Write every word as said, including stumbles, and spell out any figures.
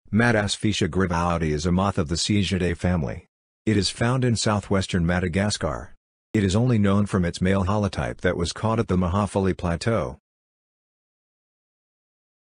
Madasphecia griveaudi is a moth of the Sciacidae family. It is found in southwestern Madagascar. It is only known from its male holotype that was caught at the Mahafali Plateau.